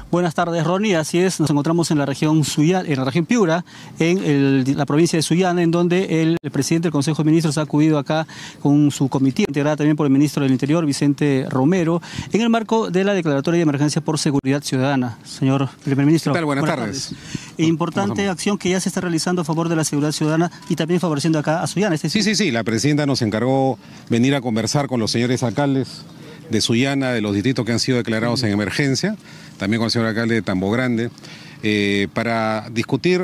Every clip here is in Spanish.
Buenas tardes, Ronnie. Así es, nos encontramos en la región Sullana, en la región Piura, en la provincia de Sullana, en donde el presidente del Consejo de Ministros ha acudido acá con su comitiva, integrada también por el ministro del Interior, Vicente Romero, en el marco de la declaratoria de emergencia por seguridad ciudadana. Señor primer ministro. ¿Qué tal? Buenas tardes. Importante acción que ya se está realizando a favor de la seguridad ciudadana y también favoreciendo acá a Sullana. Sí. La presidenta nos encargó venir a conversar con los señores alcaldes de Sullana, de los distritos que han sido declarados en emergencia, también con el señor alcalde de Tambo Grande, para discutir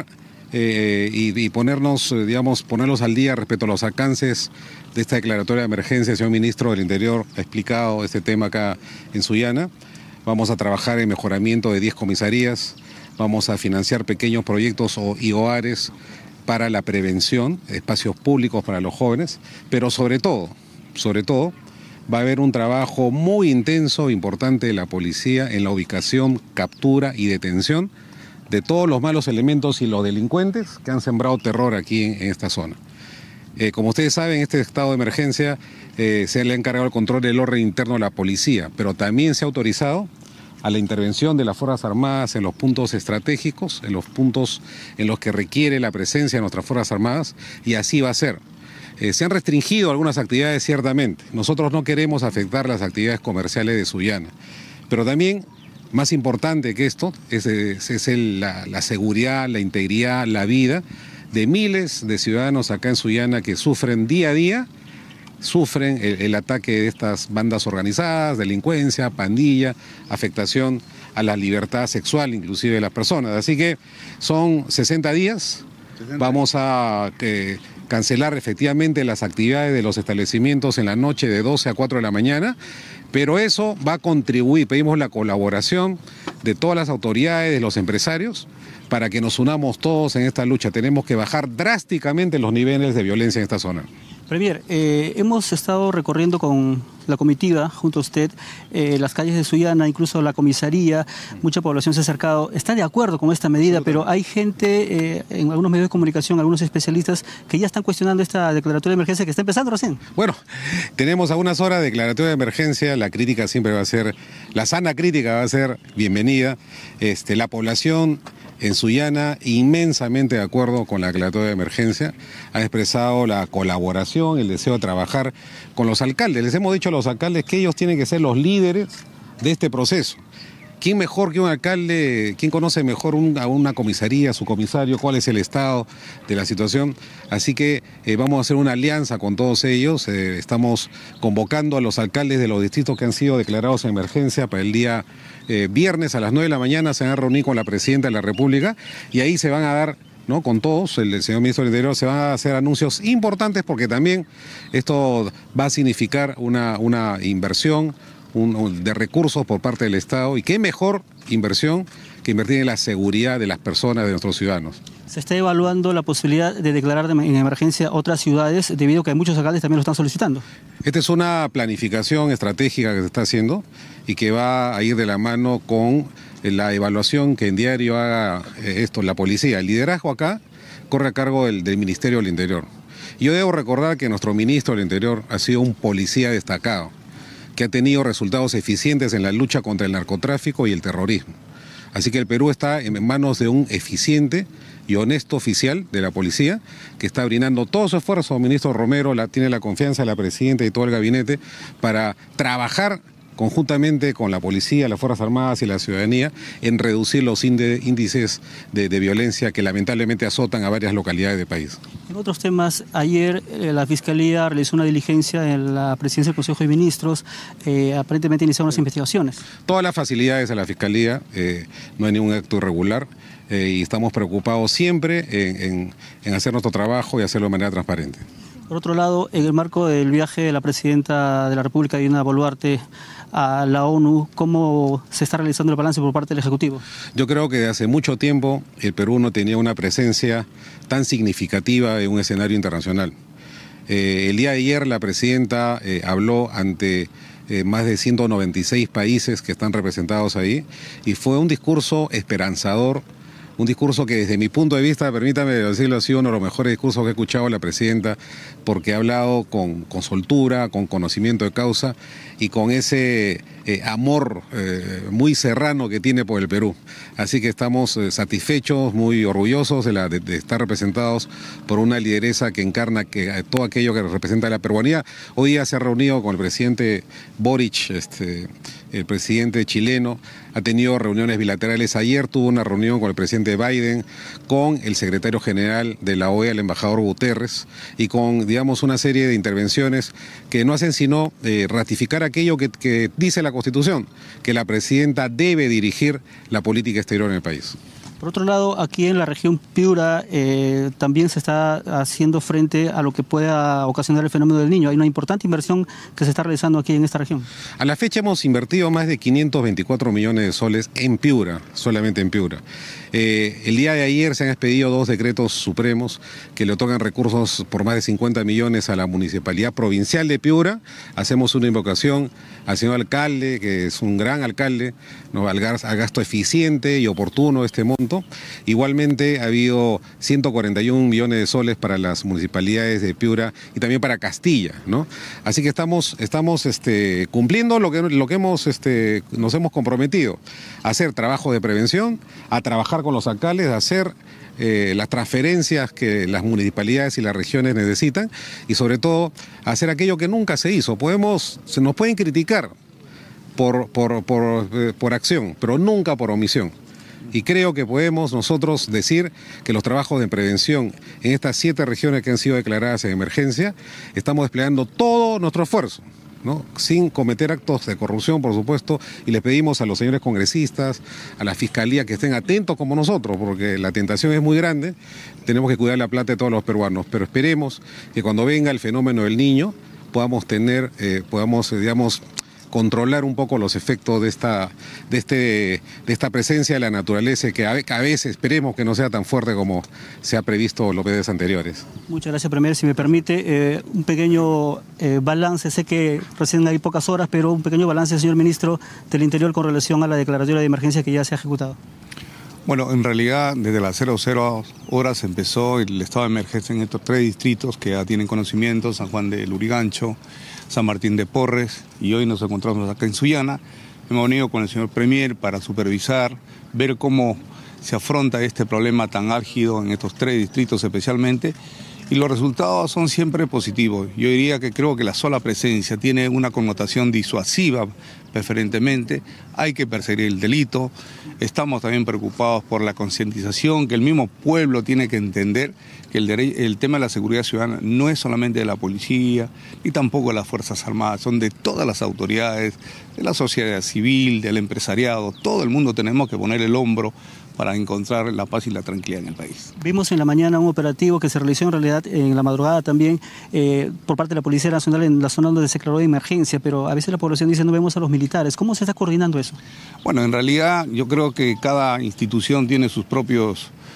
y ponernos, ponerlos al día respecto a los alcances de esta declaratoria de emergencia. El señor ministro del Interior ha explicado este tema acá en Sullana. Vamos a trabajar en mejoramiento de 10 comisarías, vamos a financiar pequeños proyectos y hogares para la prevención, espacios públicos para los jóvenes, pero sobre todo, va a haber un trabajo muy intenso, importante de la policía en la ubicación, captura y detención de todos los malos elementos y los delincuentes que han sembrado terror aquí en esta zona. Como ustedes saben, este estado de emergencia se le ha encargado el control del orden interno a la policía, pero también se ha autorizado a la intervención de las Fuerzas Armadas en los puntos estratégicos, en los puntos en los que requiere la presencia de nuestras Fuerzas Armadas, y así va a ser. Se han restringido algunas actividades, ciertamente. Nosotros no queremos afectar las actividades comerciales de Sullana, pero también, más importante que esto, es la seguridad, la integridad, la vida de miles de ciudadanos acá en Sullana que sufren día a día, sufren el ataque de estas bandas organizadas, delincuencia, pandilla, afectación a la libertad sexual inclusive de las personas. Así que son 60 días, vamos a cancelar efectivamente las actividades de los establecimientos en la noche de 12 a 4 de la mañana, pero eso va a contribuir, pedimos la colaboración de todas las autoridades, de los empresarios, para que nos unamos todos en esta lucha. Tenemos que bajar drásticamente los niveles de violencia en esta zona. Premier, hemos estado recorriendo con la comitiva, junto a usted, las calles de Sullana, incluso la comisaría, mucha población se ha acercado, está de acuerdo con esta medida, pero hay gente en algunos medios de comunicación, algunos especialistas, que ya están cuestionando esta declaratoria de emergencia que está empezando recién. Bueno, tenemos a unas horas de declaratoria de emergencia, la crítica siempre va a ser, la sana crítica va a ser bienvenida, la población en Sullana, inmensamente de acuerdo con la declaratoria de emergencia, ha expresado la colaboración, el deseo de trabajar con los alcaldes. Les hemos dicho a los alcaldes que ellos tienen que ser los líderes de este proceso. ¿Quién mejor que un alcalde? ¿Quién conoce mejor a una comisaría, a su comisario? ¿Cuál es el estado de la situación? Así que vamos a hacer una alianza con todos ellos. Estamos convocando a los alcaldes de los distritos que han sido declarados en emergencia para el día viernes a las 9 de la mañana. Se van a reunir con la Presidenta de la República y ahí se van a dar, ¿no?, con todos, el señor ministro del Interior, se van a hacer anuncios importantes porque también esto va a significar una inversión de recursos por parte del Estado, y qué mejor inversión que invertir en la seguridad de las personas, de nuestros ciudadanos. Se está evaluando la posibilidad de declarar en emergencia otras ciudades debido a que muchos alcaldes también lo están solicitando. Esta es una planificación estratégica que se está haciendo y que va a ir de la mano con la evaluación que en diario haga la policía. El liderazgo acá corre a cargo del Ministerio del Interior. Yo debo recordar que nuestro ministro del Interior ha sido un policía destacado, que ha tenido resultados eficientes en la lucha contra el narcotráfico y el terrorismo. Así que el Perú está en manos de un eficiente y honesto oficial de la policía que está brindando todo su esfuerzo. El ministro Romero tiene la confianza de la presidenta y todo el gabinete para trabajar conjuntamente con la policía, las Fuerzas Armadas y la ciudadanía en reducir los índices de violencia que lamentablemente azotan a varias localidades del país. En otros temas, ayer la Fiscalía realizó una diligencia en la Presidencia del Consejo de Ministros, aparentemente iniciaron unas investigaciones. Todas las facilidades a la Fiscalía, no hay ningún acto irregular, y estamos preocupados siempre en hacer nuestro trabajo y hacerlo de manera transparente. Por otro lado, en el marco del viaje de la Presidenta de la República, Dina Boluarte, a la ONU, ¿cómo se está realizando el balance por parte del Ejecutivo? Yo creo que desde hace mucho tiempo el Perú no tenía una presencia tan significativa en un escenario internacional. El día de ayer la Presidenta habló ante más de 196 países que están representados ahí, y fue un discurso esperanzador, un discurso que desde mi punto de vista, permítame decirlo, ha sido uno de los mejores discursos que he escuchado a la presidenta, porque ha hablado con soltura, con conocimiento de causa y con ese amor muy serrano que tiene por el Perú. Así que estamos satisfechos, muy orgullosos de estar representados por una lideresa que encarna todo aquello que representa la peruanía. Hoy día se ha reunido con el presidente Boric, el presidente chileno, ha tenido reuniones bilaterales. Ayer tuvo una reunión con el presidente Biden, con el secretario general de la OEA, el embajador Guterres, y con, digamos, una serie de intervenciones que no hacen sino ratificar aquello que dice la Constitución, que la presidenta debe dirigir la política exterior en el país. Por otro lado, aquí en la región Piura también se está haciendo frente a lo que pueda ocasionar el fenómeno del Niño. Hay una importante inversión que se está realizando aquí en esta región. A la fecha hemos invertido más de 524 millones de soles en Piura, solamente en Piura. El día de ayer se han expedido 2 decretos supremos que le otorgan recursos por más de 50 millones a la Municipalidad Provincial de Piura. Hacemos una invocación al señor alcalde, que es un gran alcalde, ¿no?, al gasto eficiente y oportuno de este monto. Igualmente ha habido 141 millones de soles para las municipalidades de Piura y también para Castilla, ¿no? Así que estamos cumpliendo lo que nos hemos comprometido, a hacer trabajo de prevención, a trabajar con los alcaldes, a hacer las transferencias que las municipalidades y las regiones necesitan y sobre todo hacer aquello que nunca se hizo. Se nos pueden criticar por acción, pero nunca por omisión. Y creo que podemos nosotros decir que los trabajos de prevención en estas 7 regiones que han sido declaradas en emergencia, estamos desplegando todo nuestro esfuerzo, ¿no?, sin cometer actos de corrupción, por supuesto, y les pedimos a los señores congresistas, a la Fiscalía, que estén atentos como nosotros, porque la tentación es muy grande, tenemos que cuidar la plata de todos los peruanos, pero esperemos que cuando venga el fenómeno del Niño podamos controlar un poco los efectos de esta presencia de la naturaleza, que a veces esperemos que no sea tan fuerte como se ha previsto los meses anteriores. Muchas gracias, Premier. Si me permite, un pequeño balance, sé que recién hay pocas horas, pero un pequeño balance, señor ministro del Interior, con relación a la declaratoria de emergencia que ya se ha ejecutado. Bueno, en realidad desde las 00 horas empezó el estado de emergencia en estos 3 distritos que ya tienen conocimiento: San Juan de Lurigancho, San Martín de Porres, y hoy nos encontramos acá en Sullana. Hemos venido con el señor Premier para supervisar, ver cómo se afronta este problema tan álgido en estos 3 distritos especialmente, y los resultados son siempre positivos. Yo diría que creo que la sola presencia tiene una connotación disuasiva preferentemente. Hay que perseguir el delito. Estamos también preocupados por la concientización, que el mismo pueblo tiene que entender que el tema de la seguridad ciudadana no es solamente de la policía ni tampoco de las Fuerzas Armadas, son de todas las autoridades, de la sociedad civil, del empresariado. Todo el mundo tenemos que poner el hombro para encontrar la paz y la tranquilidad en el país. Vimos en la mañana un operativo que se realizó en realidad en la madrugada también por parte de la Policía Nacional en la zona donde se declaró de emergencia, pero a veces la población dice no vemos a los militares. ¿Cómo se está coordinando eso? Bueno, en realidad yo creo que cada institución tiene su propia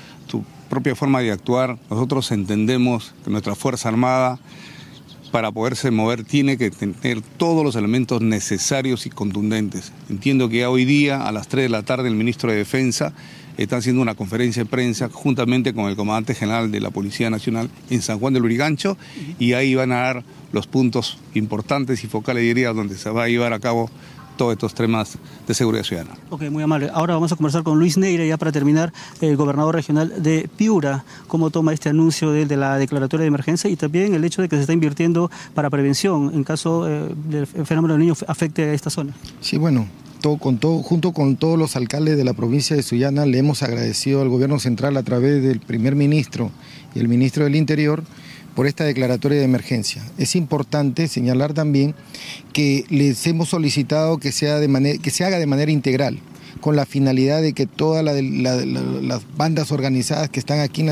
forma de actuar. Nosotros entendemos que nuestra Fuerza Armada, para poderse mover, tiene que tener todos los elementos necesarios y contundentes. Entiendo que ya hoy día a las 3 de la tarde el ministro de Defensa está haciendo una conferencia de prensa juntamente con el comandante general de la Policía Nacional en San Juan de Lurigancho, y ahí van a dar los puntos importantes y focales, diría, donde se va a llevar a cabo todos estos temas de seguridad ciudadana. Ok, muy amable. Ahora vamos a conversar con Luis Neira, ya para terminar, el gobernador regional de Piura. ¿Cómo toma este anuncio de la declaratoria de emergencia y también el hecho de que se está invirtiendo para prevención en caso del fenómeno del Niño afecte a esta zona? Sí, bueno, junto con todos los alcaldes de la provincia de Sullana, le hemos agradecido al gobierno central a través del primer ministro y el ministro del Interior por esta declaratoria de emergencia. Es importante señalar también que les hemos solicitado que se haga de manera integral, con la finalidad de que todas las bandas organizadas que están aquí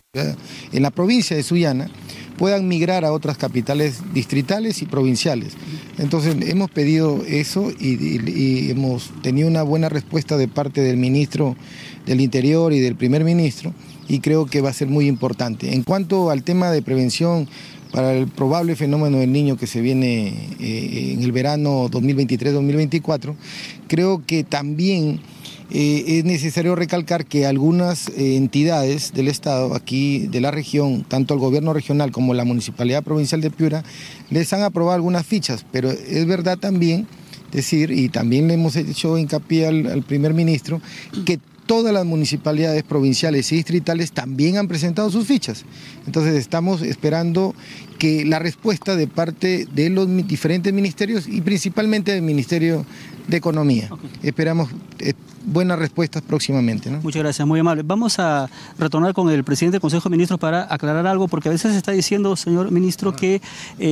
en la provincia de Sullana puedan migrar a otras capitales distritales y provinciales. Entonces hemos pedido eso y hemos tenido una buena respuesta de parte del ministro del Interior y del primer ministro, y creo que va a ser muy importante. En cuanto al tema de prevención para el probable fenómeno del Niño que se viene en el verano 2023-2024, creo que también es necesario recalcar que algunas entidades del Estado, aquí de la región, tanto el gobierno regional como la Municipalidad Provincial de Piura, les han aprobado algunas fichas, pero es verdad también decir, y también le hemos hecho hincapié al primer ministro, que todas las municipalidades provinciales y distritales también han presentado sus fichas. Entonces estamos esperando que la respuesta de parte de los diferentes ministerios y principalmente del Ministerio de Economía. Okay. Esperamos buenas respuestas próximamente, ¿no? Muchas gracias, muy amable. Vamos a retornar con el presidente del Consejo de Ministros para aclarar algo, porque a veces se está diciendo, señor ministro, que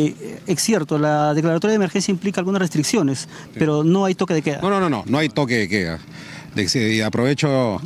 es cierto, la declaratoria de emergencia implica algunas restricciones, sí, pero no hay toque de queda. No hay toque de queda. Y aprovecho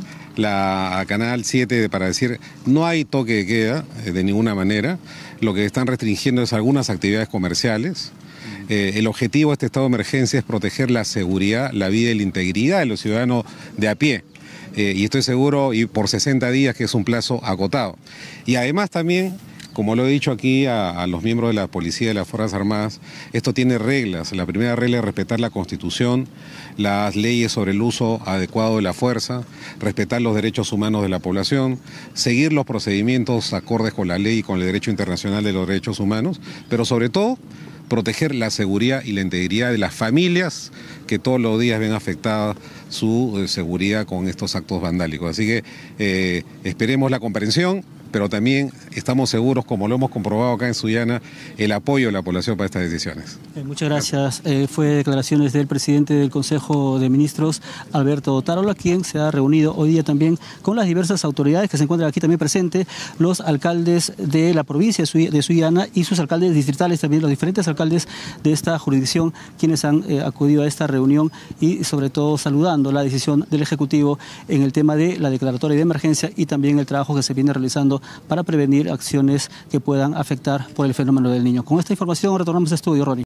la Canal 7 para decir, no hay toque de queda de ninguna manera. Lo que están restringiendo es algunas actividades comerciales. El objetivo de este estado de emergencia es proteger la seguridad, la vida y la integridad de los ciudadanos de a pie. Y estoy seguro, y por 60 días, que es un plazo acotado. Y además también, como lo he dicho aquí a los miembros de la policía y de las Fuerzas Armadas, esto tiene reglas. La primera regla es respetar la Constitución, las leyes sobre el uso adecuado de la fuerza, respetar los derechos humanos de la población, seguir los procedimientos acordes con la ley y con el derecho internacional de los derechos humanos, pero sobre todo proteger la seguridad y la integridad de las familias que todos los días ven afectada su seguridad con estos actos vandálicos. Así que esperemos la comprensión, pero también estamos seguros, como lo hemos comprobado acá en Sullana, el apoyo de la población para estas decisiones. Muchas gracias. Fue declaraciones del presidente del Consejo de Ministros, Alberto Tarola, quien se ha reunido hoy día también con las diversas autoridades que se encuentran aquí también presentes, los alcaldes de la provincia de Sullana y sus alcaldes distritales, también los diferentes alcaldes de esta jurisdicción, quienes han acudido a esta reunión y sobre todo saludando la decisión del Ejecutivo en el tema de la declaratoria de emergencia y también el trabajo que se viene realizando para prevenir acciones que puedan afectar por el fenómeno del Niño. Con esta información retornamos a estudio, Ronnie.